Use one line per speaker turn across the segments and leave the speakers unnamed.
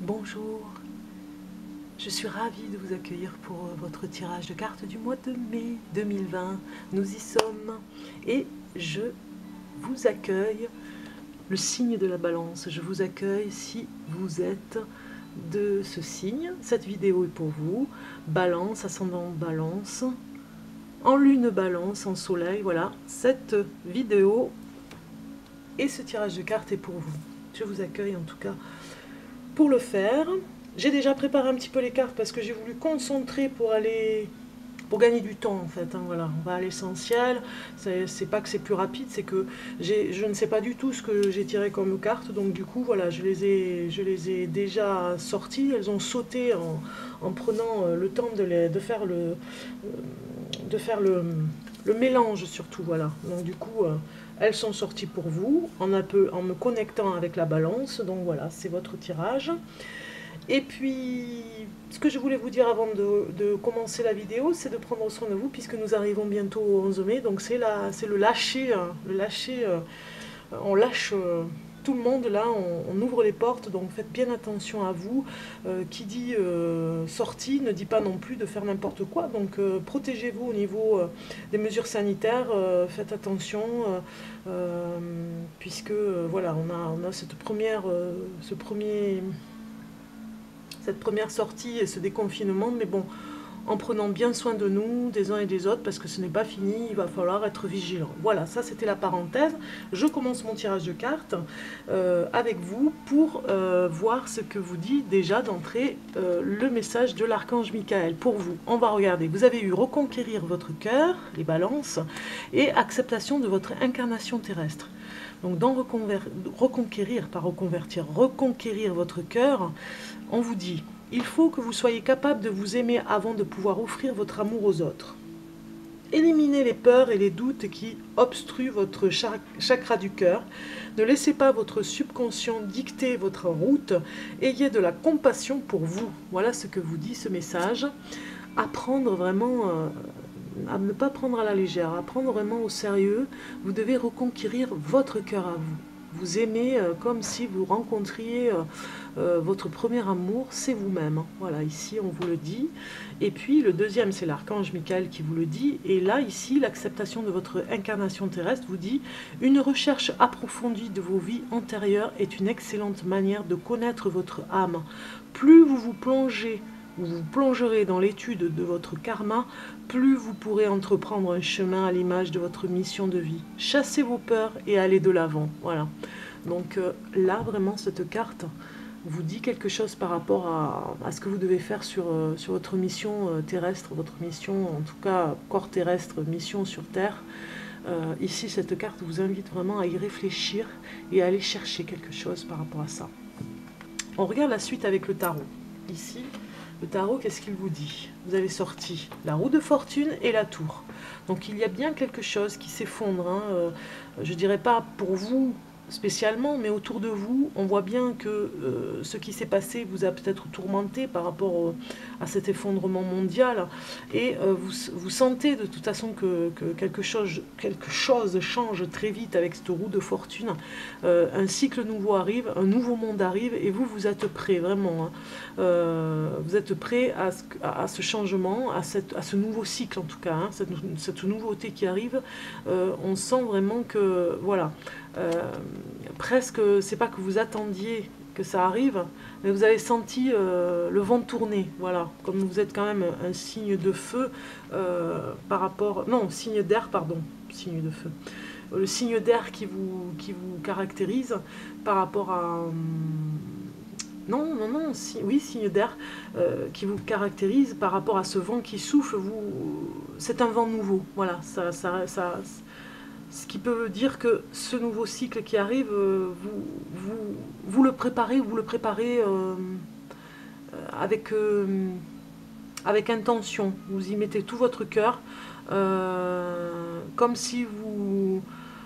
Bonjour, je suis ravie de vous accueillir pour votre tirage de cartes du mois de mai 2020. Nous y sommes et je vous accueille, le signe de la balance. Je vous accueille si vous êtes de ce signe. Cette vidéo est pour vous. Balance, ascendant balance, en lune balance, en soleil. Voilà, cette vidéo et ce tirage de cartes est pour vous. Je vous accueille en tout cas pour le faire. J'ai déjà préparé un petit peu les cartes parce que j'ai voulu concentrer pour gagner du temps en fait. Voilà, on va à l'essentiel. C'est pas que c'est plus rapide, c'est que je ne sais pas du tout ce que j'ai tiré comme carte. Donc du coup, voilà, je les ai déjà sorties. Elles ont sauté en prenant le temps de faire le mélange surtout. Voilà. Donc du coup, elles sont sorties pour vous en me connectant avec la balance. Donc voilà, c'est votre tirage. Et puis, ce que je voulais vous dire avant de commencer la vidéo, c'est de prendre soin de vous, puisque nous arrivons bientôt au 11 mai. Donc c'est le lâcher, on lâche tout le monde là, on ouvre les portes, donc faites bien attention à vous. Qui dit sortie ne dit pas non plus de faire n'importe quoi, donc protégez-vous au niveau des mesures sanitaires, faites attention, puisque voilà, on a cette première sortie et ce déconfinement, mais bon, en prenant bien soin de nous, des uns et des autres, parce que ce n'est pas fini, il va falloir être vigilant. Voilà, ça c'était la parenthèse. Je commence mon tirage de cartes avec vous pour voir ce que vous dit déjà d'entrée le message de l'archange Michael. Pour vous, on va regarder. Vous avez eu reconquérir votre cœur, les balances, et acceptation de votre incarnation terrestre. Donc dans reconquérir, pas reconvertir, reconquérir votre cœur, on vous dit, il faut que vous soyez capable de vous aimer avant de pouvoir offrir votre amour aux autres. Éliminez les peurs et les doutes qui obstruent votre chakra du cœur. Ne laissez pas votre subconscient dicter votre route. Ayez de la compassion pour vous. Voilà ce que vous dit ce message. Apprendre vraiment à ne pas prendre à la légère, à prendre vraiment au sérieux. Vous devez reconquérir votre cœur à vous. Vous aimez comme si vous rencontriez votre premier amour, c'est vous-même. Voilà, ici on vous le dit. Et puis le deuxième, c'est l'archange Michael qui vous le dit. Et là, ici, l'acceptation de votre incarnation terrestre vous dit « Une recherche approfondie de vos vies antérieures est une excellente manière de connaître votre âme. Plus vous vous plongerez dans l'étude de votre karma, plus vous pourrez entreprendre un chemin à l'image de votre mission de vie. Chassez vos peurs et allez de l'avant. » Voilà. Donc là, vraiment, cette carte vous dit quelque chose par rapport à ce que vous devez faire sur votre mission terrestre, votre mission, en tout cas, corps terrestre, mission sur Terre. Ici, cette carte vous invite vraiment à y réfléchir et à aller chercher quelque chose par rapport à ça. On regarde la suite avec le tarot. Ici, le tarot, qu'est-ce qu'il vous dit? Vous avez sorti la roue de fortune et la tour. Donc il y a bien quelque chose qui s'effondre. Je ne dirais pas pour vous spécialement, mais autour de vous, on voit bien que ce qui s'est passé vous a peut-être tourmenté par rapport à cet effondrement mondial. Et vous sentez de toute façon que quelque chose change très vite avec cette roue de fortune. Un cycle nouveau arrive, un nouveau monde arrive, et vous êtes prêts, vraiment. Vous êtes prêts à ce changement, à ce nouveau cycle en tout cas, cette nouveauté qui arrive. On sent vraiment que, voilà, presque, c'est pas que vous attendiez que ça arrive, mais vous avez senti le vent tourner, voilà, comme vous êtes quand même un signe de feu par rapport, non, signe d'air, pardon, signe de feu, le signe d'air qui vous caractérise par rapport à... oui, signe d'air qui vous caractérise par rapport à ce vent qui souffle, c'est un vent nouveau, voilà, ce qui peut dire que ce nouveau cycle qui arrive, vous le préparez avec intention, vous y mettez tout votre cœur, comme si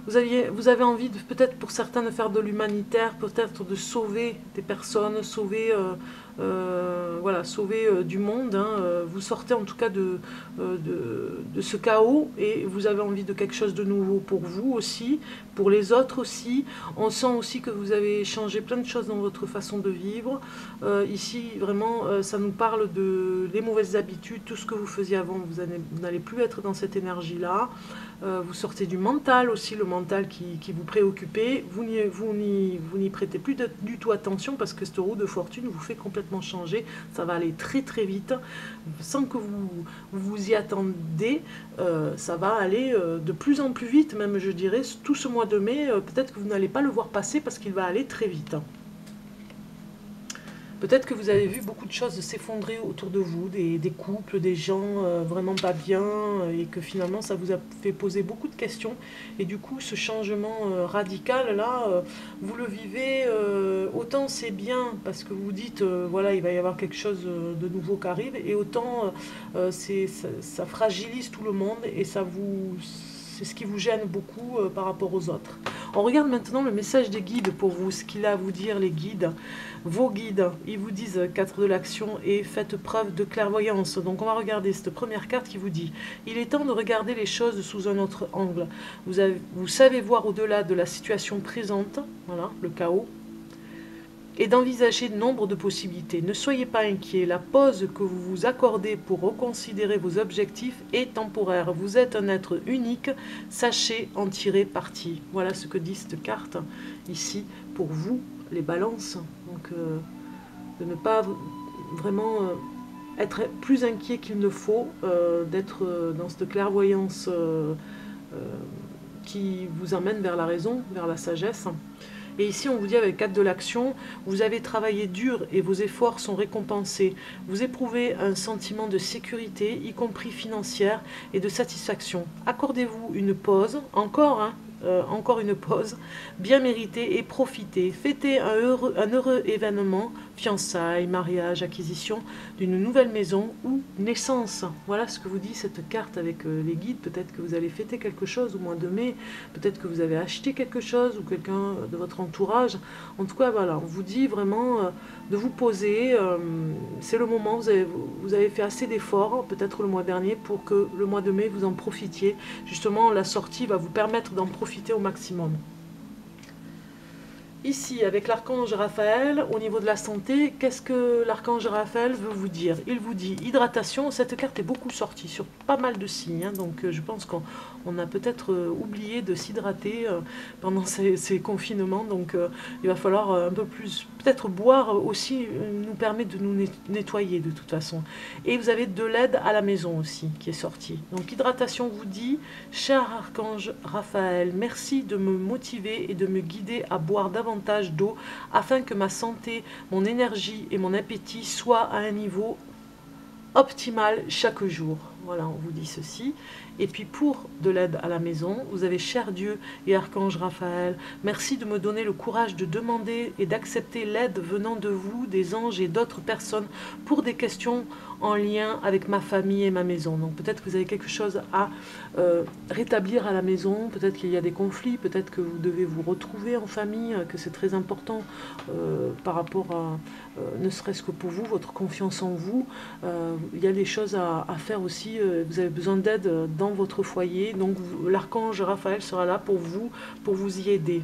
Vous avez envie, peut-être pour certains, de faire de l'humanitaire, peut-être de sauver des personnes, sauver, voilà, sauver du monde. Hein. Vous sortez en tout cas de ce chaos et vous avez envie de quelque chose de nouveau pour vous aussi, pour les autres aussi. On sent aussi que vous avez changé plein de choses dans votre façon de vivre. Ici, vraiment, ça nous parle de les mauvaises habitudes, tout ce que vous faisiez avant, vous n'allez plus être dans cette énergie-là. Vous sortez du mental aussi, le mental qui vous préoccupait. Vous n'y prêtez plus du tout attention parce que cette roue de fortune vous fait complètement changer. Ça va aller très très vite. Sans que vous y attendez, ça va aller de plus en plus vite, même je dirais. Tout ce mois de mai, peut-être que vous n'allez pas le voir passer parce qu'il va aller très vite. Peut-être que vous avez vu beaucoup de choses s'effondrer autour de vous, des couples, des gens vraiment pas bien, et que finalement ça vous a fait poser beaucoup de questions. Et du coup, ce changement radical, là, vous le vivez, autant c'est bien, parce que vous dites, voilà, il va y avoir quelque chose de nouveau qui arrive, et autant ça fragilise tout le monde, et c'est ce qui vous gêne beaucoup par rapport aux autres. On regarde maintenant le message des guides pour vous, ce qu'il a à vous dire, les guides. Vos guides, ils vous disent 4 de l'action et faites preuve de clairvoyance. Donc on va regarder cette première carte qui vous dit « Il est temps de regarder les choses sous un autre angle. Vous savez voir au-delà de la situation présente, voilà, le chaos, et d'envisager nombre de possibilités. Ne soyez pas inquiets, la pause que vous vous accordez pour reconsidérer vos objectifs est temporaire. Vous êtes un être unique, sachez en tirer parti. » Voilà ce que dit cette carte ici pour vous, les balances. Donc de ne pas vraiment être plus inquiet qu'il ne faut, d'être dans cette clairvoyance qui vous emmène vers la raison, vers la sagesse. Et ici, on vous dit avec 4 de l'action, vous avez travaillé dur et vos efforts sont récompensés. Vous éprouvez un sentiment de sécurité, y compris financière, et de satisfaction. Accordez-vous une pause, encore une pause, bien méritée, et profitez. Fêtez un heureux événement, fiançailles, mariage, acquisition d'une nouvelle maison ou naissance. Voilà ce que vous dit cette carte avec les guides. Peut-être que vous allez fêter quelque chose au mois de mai, peut-être que vous avez acheté quelque chose ou quelqu'un de votre entourage. En tout cas, voilà, on vous dit vraiment de vous poser. C'est le moment, vous avez fait assez d'efforts, peut-être le mois dernier, pour que le mois de mai, vous en profitiez. Justement, la sortie va vous permettre d'en profiter au maximum. Ici, avec l'archange Raphaël, au niveau de la santé, qu'est-ce que l'archange Raphaël veut vous dire? Il vous dit hydratation. Cette carte est beaucoup sortie sur pas mal de signes, hein, donc je pense qu'on a peut-être oublié de s'hydrater pendant ces confinements, donc il va falloir un peu plus, peut-être boire aussi nous permet de nous nettoyer de toute façon. Et vous avez de l'aide à la maison aussi qui est sortie. Donc hydratation vous dit, cher archange Raphaël, merci de me motiver et de me guider à boire davantage d'eau afin que ma santé, mon énergie et mon appétit soient à un niveau optimal chaque jour. Voilà, on vous dit ceci. Et puis pour de l'aide à la maison, vous avez cher Dieu et archange Raphaël, merci de me donner le courage de demander et d'accepter l'aide venant de vous, des anges et d'autres personnes pour des questions en lien avec ma famille et ma maison. Donc peut-être que vous avez quelque chose à rétablir à la maison, peut-être qu'il y a des conflits, peut-être que vous devez vous retrouver en famille, que c'est très important par rapport à, ne serait-ce que pour vous, votre confiance en vous. Il y a des choses à faire aussi, vous avez besoin d'aide dans votre foyer, donc l'archange Raphaël sera là pour vous y aider.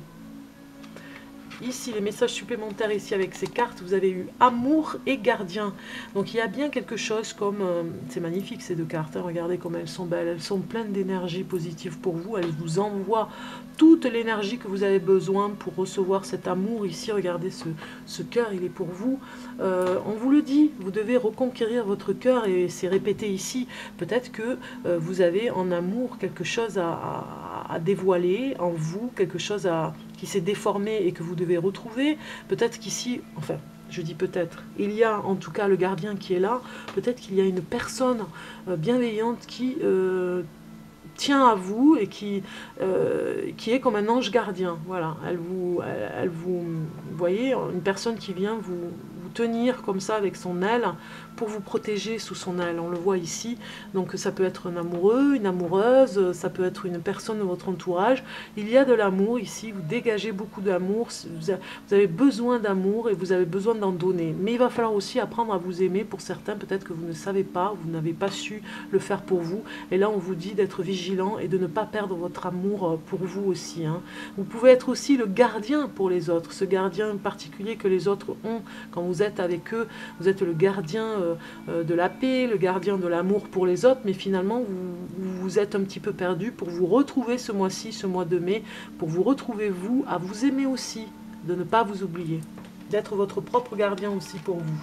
Ici, les messages supplémentaires, ici avec ces cartes, vous avez eu amour et gardien. Donc il y a bien quelque chose comme, c'est magnifique ces deux cartes, hein, regardez comme elles sont belles, elles sont pleines d'énergie positive pour vous, elles vous envoient toute l'énergie que vous avez besoin pour recevoir cet amour. Ici, regardez ce cœur, il est pour vous. On vous le dit, vous devez reconquérir votre cœur et c'est répété ici. Peut-être que vous avez en amour quelque chose à dévoiler en vous, quelque chose qui s'est déformé et que vous devez retrouver. Peut-être qu'ici, enfin, je dis peut-être, il y a en tout cas le gardien qui est là. Peut-être qu'il y a une personne bienveillante qui tient à vous et qui est comme un ange gardien. Voilà, vous voyez, une personne qui vient vous tenir comme ça avec son aile pour vous protéger sous son aile. On le voit ici. Donc ça peut être un amoureux, une amoureuse, ça peut être une personne de votre entourage. Il y a de l'amour ici, vous dégagez beaucoup d'amour, vous avez besoin d'amour et vous avez besoin d'en donner. Mais il va falloir aussi apprendre à vous aimer. Pour certains, peut-être que vous ne savez pas, vous n'avez pas su le faire pour vous. Et là, on vous dit d'être vigilant et de ne pas perdre votre amour pour vous aussi. Hein. Vous pouvez être aussi le gardien pour les autres, ce gardien particulier que les autres ont. Quand vous êtes avec eux, vous êtes le gardien de la paix, le gardien de l'amour pour les autres, mais finalement, vous êtes un petit peu perdu pour vous retrouver ce mois-ci, ce mois de mai, pour vous retrouver vous, à vous aimer aussi, de ne pas vous oublier, d'être votre propre gardien aussi pour vous.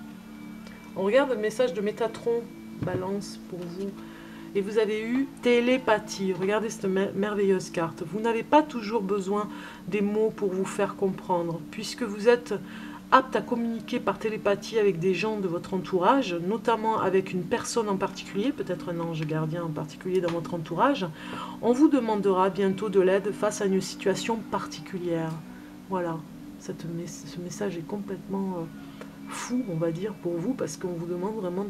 On regarde le message de Métatron, Balance pour vous. Et vous avez eu télépathie. Regardez cette merveilleuse carte. Vous n'avez pas toujours besoin des mots pour vous faire comprendre, puisque vous êtes apte à communiquer par télépathie avec des gens de votre entourage, notamment avec une personne en particulier, peut-être un ange gardien en particulier dans votre entourage. On vous demandera bientôt de l'aide face à une situation particulière. Voilà, ce message est complètement fou, on va dire, pour vous, parce qu'on vous demande vraiment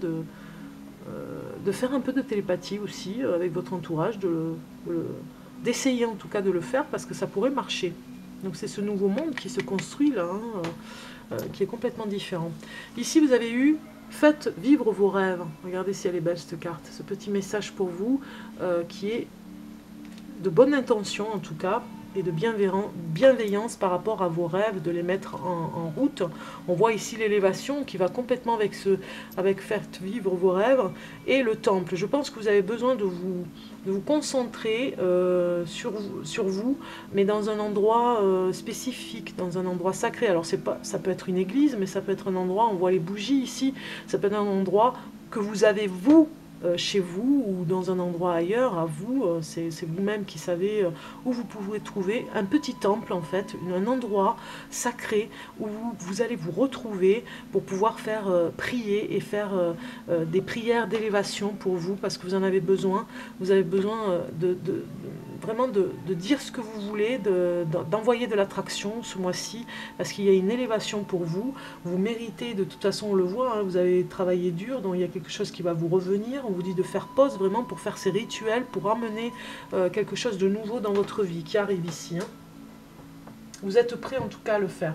de faire un peu de télépathie aussi avec votre entourage, d'essayer en tout cas de le faire, parce que ça pourrait marcher. Donc c'est ce nouveau monde qui se construit là, hein, qui est complètement différent. Ici vous avez eu « Faites vivre vos rêves ». Regardez si elle est belle cette carte. Ce petit message pour vous qui est de bonne intention en tout cas, et de bienveillance par rapport à vos rêves, de les mettre en route. On voit ici l'élévation qui va complètement avec faites vivre vos rêves, et le temple. Je pense que vous avez besoin de vous concentrer sur vous, mais dans un endroit spécifique, dans un endroit sacré. Alors ça peut être une église, mais ça peut être un endroit, on voit les bougies ici, ça peut être un endroit que vous avez vous, chez vous ou dans un endroit ailleurs, à vous, c'est vous-même qui savez où vous pouvez trouver un petit temple en fait, un endroit sacré où vous allez vous retrouver pour pouvoir faire prier et faire des prières d'élévation pour vous, parce que vous en avez besoin. Vous avez besoin vraiment de dire ce que vous voulez, d'envoyer de l'attraction ce mois-ci, parce qu'il y a une élévation pour vous. Vous méritez, de toute façon on le voit, hein, vous avez travaillé dur, donc il y a quelque chose qui va vous revenir. On vous dit de faire pause vraiment pour faire ces rituels, pour amener quelque chose de nouveau dans votre vie qui arrive ici. Hein. Vous êtes prêts en tout cas à le faire.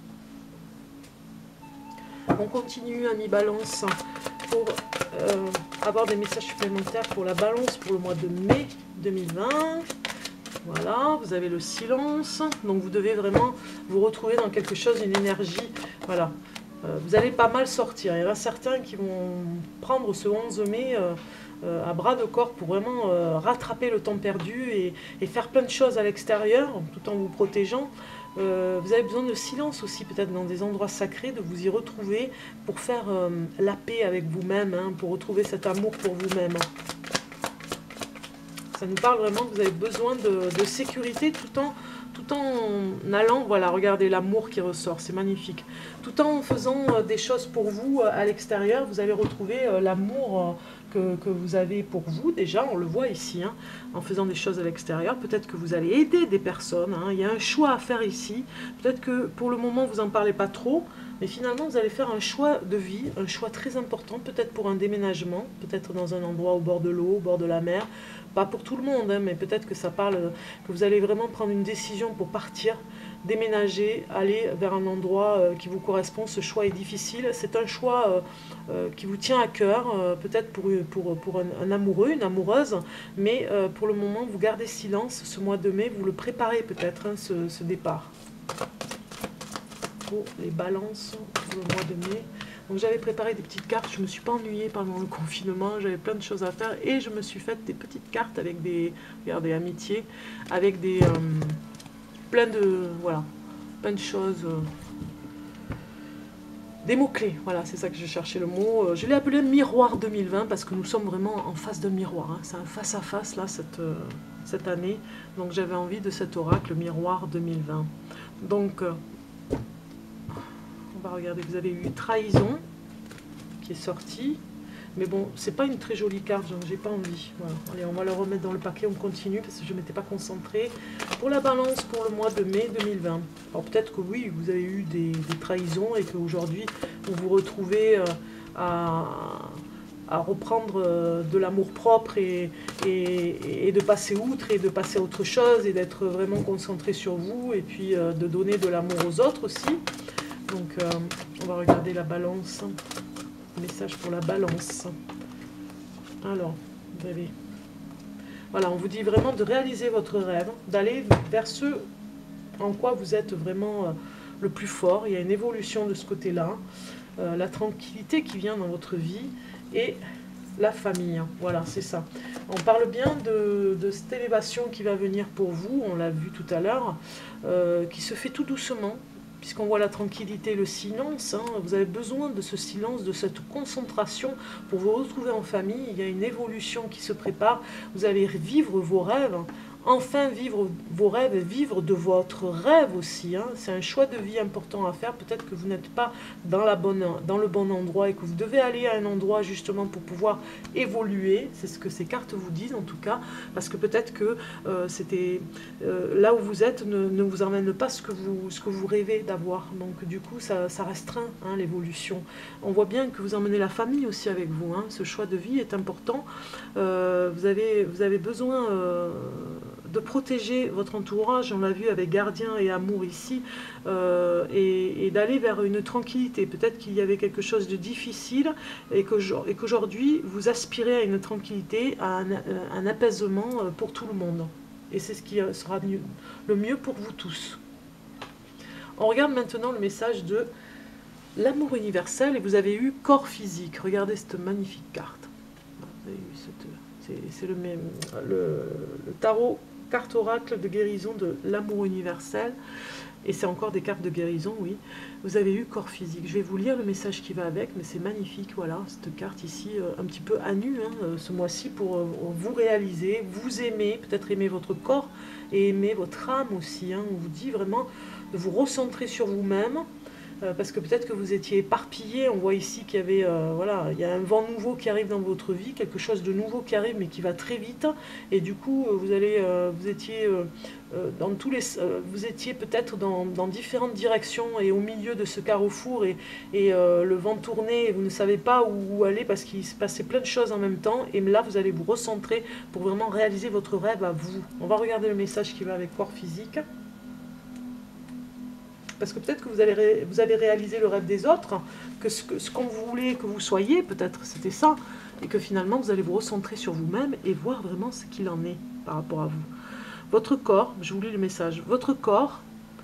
On continue, amis Balance, pour avoir des messages supplémentaires pour la Balance pour le mois de mai 2020. Voilà, vous avez le silence, donc vous devez vraiment vous retrouver dans quelque chose, une énergie, voilà. Vous allez pas mal sortir. Il y en a certains qui vont prendre ce 11 mai à bras de corps pour vraiment rattraper le temps perdu et faire plein de choses à l'extérieur tout en vous protégeant. Vous avez besoin de silence aussi, peut-être dans des endroits sacrés, de vous y retrouver pour faire la paix avec vous-même, hein, pour retrouver cet amour pour vous-même. Ça nous parle vraiment que vous avez besoin de sécurité tout en allant, voilà, regardez l'amour qui ressort, c'est magnifique. Tout en faisant des choses pour vous à l'extérieur, vous allez retrouver l'amour que vous avez pour vous déjà, on le voit ici, hein, en faisant des choses à l'extérieur. Peut-être que vous allez aider des personnes, hein, il y a un choix à faire ici. Peut-être que pour le moment vous n'en parlez pas trop, mais finalement vous allez faire un choix de vie, un choix très important, peut-être pour un déménagement, peut-être dans un endroit au bord de l'eau, au bord de la mer. Pas pour tout le monde, hein, mais peut-être que ça parle, que vous allez vraiment prendre une décision pour partir, déménager, aller vers un endroit qui vous correspond. Ce choix est difficile, c'est un choix qui vous tient à cœur, peut-être pour un amoureux, une amoureuse, mais pour le moment vous gardez silence. Ce mois de mai, vous le préparez peut-être, hein, ce départ. Pour les balances pour le mois de mai. Donc j'avais préparé des petites cartes, je ne me suis pas ennuyée pendant le confinement, j'avais plein de choses à faire et je me suis fait des petites cartes avec des, regardez, amitié, avec des, plein de choses, des mots-clés, voilà, c'est ça que je cherchais le mot. Je l'ai appelé miroir 2020 parce que nous sommes vraiment en face d'un miroir, hein. C'est un face-à-face là, cette année, donc j'avais envie de cet oracle miroir 2020. Donc, on va regarder, vous avez eu trahison qui est sorti, Mais bon, c'est pas une très jolie carte, donc j'ai pas envie. Voilà. Allez, on va la remettre dans le paquet, on continue parce que je m'étais pas concentrée. Pour la balance pour le mois de mai 2020. Alors peut-être que oui, vous avez eu des trahisons et qu'aujourd'hui, vous vous retrouvez à reprendre de l'amour-propre et de passer outre et de passer à autre chose et d'être vraiment concentré sur vous et puis de donner de l'amour aux autres aussi. Donc on va regarder la balance. Message pour la balance. Alors, vous avez... Voilà, on vous dit vraiment de réaliser votre rêve, d'aller vers ce en quoi vous êtes vraiment le plus fort. Il y a une évolution de ce côté-là. La tranquillité qui vient dans votre vie et la famille. Voilà, c'est ça. On parle bien de cette élévation qui va venir pour vous, on l'a vu tout à l'heure, qui se fait tout doucement. Puisqu'on voit la tranquillité, le silence, hein, vous avez besoin de ce silence, de cette concentration pour vous retrouver en famille. Il y a une évolution qui se prépare. Vous allez vivre vos rêves, enfin vivre vos rêves et vivre de votre rêve aussi. Hein. C'est un choix de vie important à faire. Peut-être que vous n'êtes pas dans le bon endroit et que vous devez aller à un endroit justement pour pouvoir évoluer. C'est ce que ces cartes vous disent en tout cas. Parce que peut-être que là où vous êtes ne vous emmène pas ce que vous rêvez d'avoir. Donc du coup, ça restreint hein, l'évolution. On voit bien que vous emmenez la famille aussi avec vous. Hein. Ce choix de vie est important. Vous avez besoin... de protéger votre entourage, on l'a vu avec gardien et amour ici, et d'aller vers une tranquillité. Peut-être qu'il y avait quelque chose de difficile et qu'aujourd'hui vous aspirez à une tranquillité, à un apaisement pour tout le monde. Et c'est ce qui sera le mieux pour vous tous. On regarde maintenant le message de l'amour universel et vous avez eu corps physique. Regardez cette magnifique carte. Vous avez eu c'est le tarot carte oracle de guérison de l'amour universel. Et c'est encore des cartes de guérison, oui. Vous avez eu corps physique. Je vais vous lire le message qui va avec, mais c'est magnifique, voilà, cette carte ici, un petit peu à nu, hein, ce mois-ci, pour vous réaliser, vous aimer, peut-être aimer votre corps, et aimer votre âme aussi. Hein. On vous dit vraiment de vous recentrer sur vous-même, parce que peut-être que vous étiez éparpillé. On voit ici qu'il y avait, voilà, il y a un vent nouveau qui arrive dans votre vie, quelque chose de nouveau qui arrive, mais qui va très vite, et du coup, vous étiez vous étiez peut-être dans différentes directions et au milieu de ce carrefour et le vent tournait et vous ne savez pas où aller parce qu'il se passait plein de choses en même temps, et là vous allez vous recentrer pour vraiment réaliser votre rêve à vous. On va regarder le message qui va avec corps physique. Parce que peut-être que vous avez réalisé le rêve des autres, que ce qu'on voulait que vous soyez, peut-être c'était ça, et que finalement vous allez vous recentrer sur vous-même et voir vraiment ce qu'il en est par rapport à vous. Votre corps, je vous lis le message, votre corps,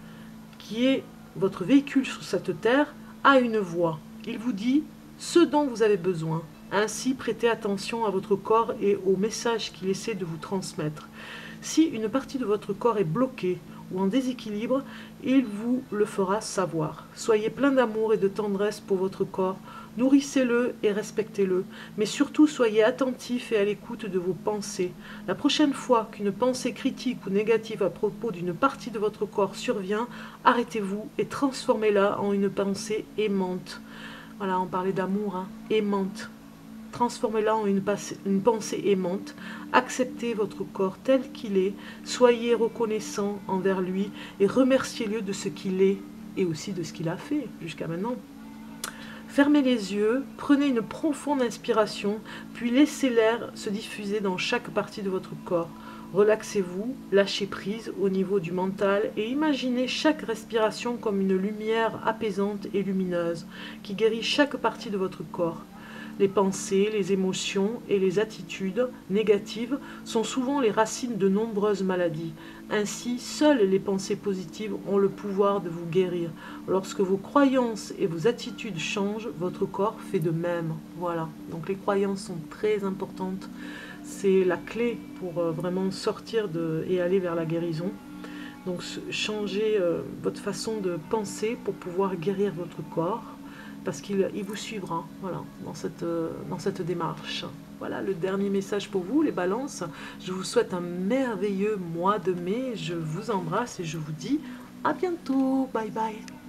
qui est votre véhicule sur cette terre, a une voix. Il vous dit ce dont vous avez besoin. Ainsi, prêtez attention à votre corps et au message qu'il essaie de vous transmettre. Si une partie de votre corps est bloquée ou en déséquilibre, il vous le fera savoir. Soyez plein d'amour et de tendresse pour votre corps. Nourrissez-le et respectez-le, mais surtout soyez attentif et à l'écoute de vos pensées. La prochaine fois qu'une pensée critique ou négative à propos d'une partie de votre corps survient, arrêtez-vous et transformez-la en une pensée aimante. Voilà, on parlait d'amour, hein, aimante. Transformez-la en une pensée aimante. Acceptez votre corps tel qu'il est, soyez reconnaissant envers lui et remerciez-le de ce qu'il est et aussi de ce qu'il a fait jusqu'à maintenant. Fermez les yeux, prenez une profonde inspiration, puis laissez l'air se diffuser dans chaque partie de votre corps. Relaxez-vous, lâchez prise au niveau du mental et imaginez chaque respiration comme une lumière apaisante et lumineuse qui guérit chaque partie de votre corps. Les pensées, les émotions et les attitudes négatives sont souvent les racines de nombreuses maladies. Ainsi, seules les pensées positives ont le pouvoir de vous guérir. Lorsque vos croyances et vos attitudes changent, votre corps fait de même. Voilà, donc les croyances sont très importantes. C'est la clé pour vraiment sortir et aller vers la guérison. Donc changez votre façon de penser pour pouvoir guérir votre corps. Parce qu'il vous suivra, voilà, dans cette démarche. Voilà le dernier message pour vous, les balances. Je vous souhaite un merveilleux mois de mai. Je vous embrasse et je vous dis à bientôt. Bye bye.